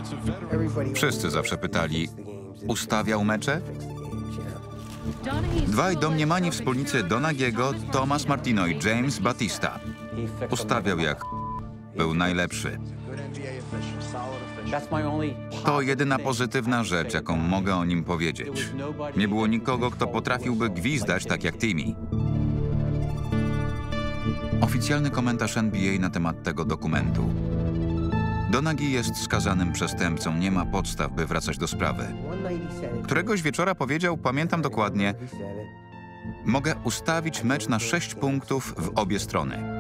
Wszyscy zawsze pytali, ustawiał mecze? Dwaj domniemani wspólnicy Donagiego, Thomas Martino i James Batista. Ustawiał jak był najlepszy. To jedyna pozytywna rzecz, jaką mogę o nim powiedzieć. Nie było nikogo, kto potrafiłby gwizdać tak jak Timmy. Oficjalny komentarz NBA na temat tego dokumentu. Donaghy jest skazanym przestępcą, nie ma podstaw, by wracać do sprawy. Któregoś wieczora powiedział, pamiętam dokładnie, mogę ustawić mecz na 6 punktów w obie strony.